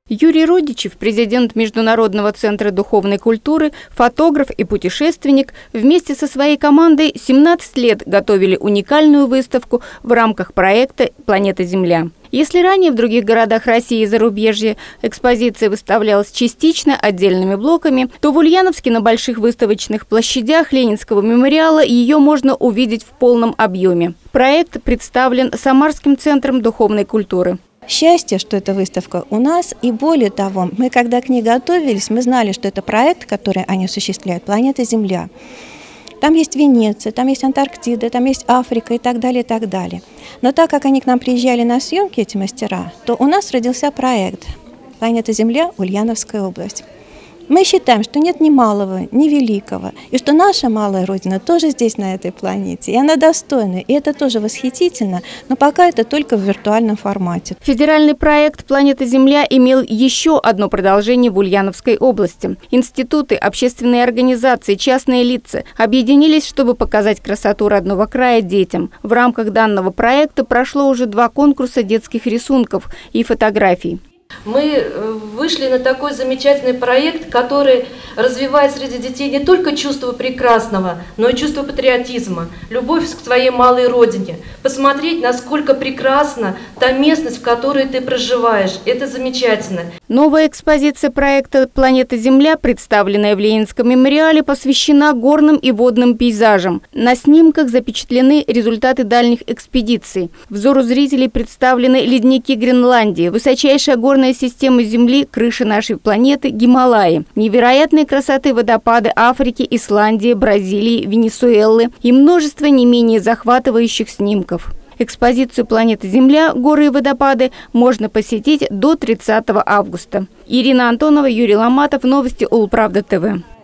Юрий Родичев, президент Международного центра духовной культуры, фотограф и путешественник, вместе со своей командой 17 лет готовили уникальную выставку в рамках проекта «Планета Земля». Если ранее в других городах России и зарубежья экспозиция выставлялась частично отдельными блоками, то в Ульяновске на больших выставочных площадях Ленинского мемориала ее можно увидеть в полном объеме. Проект представлен Самарским центром духовной культуры. Счастье, что эта выставка у нас, и более того, мы когда к ней готовились, мы знали, что это проект, который они осуществляют, «Планета Земля». Там есть Венеция, там есть Антарктида, там есть Африка и так далее, и так далее. Но так как они к нам приезжали на съемки, эти мастера, то у нас родился проект «Планета Земля. Ульяновская область». Мы считаем, что нет ни малого, ни великого, и что наша малая Родина тоже здесь, на этой планете, и она достойна, и это тоже восхитительно, но пока это только в виртуальном формате. Федеральный проект «Планета Земля» имел еще одно продолжение в Ульяновской области. Институты, общественные организации, частные лица объединились, чтобы показать красоту родного края детям. В рамках данного проекта прошло уже 2 конкурса детских рисунков и фотографий. Мы вышли на такой замечательный проект, который развивает среди детей не только чувство прекрасного, но и чувство патриотизма, любовь к своей малой родине. Посмотреть, насколько прекрасна та местность, в которой ты проживаешь. Это замечательно. Новая экспозиция проекта «Планета Земля», представленная в Ленинском мемориале, посвящена горным и водным пейзажам. На снимках запечатлены результаты дальних экспедиций. Взору зрителей представлены ледники Гренландии, высочайшая горная система Земли, крыша нашей планеты, Гималаи, невероятной красоты водопады Африки, Исландии, Бразилии, Венесуэлы и множество не менее захватывающих снимков. Экспозицию «Планета Земля. Горы и водопады» можно посетить до 30 августа. Ирина Антонова, Юрий Ломатов. Новости Улправда ТВ.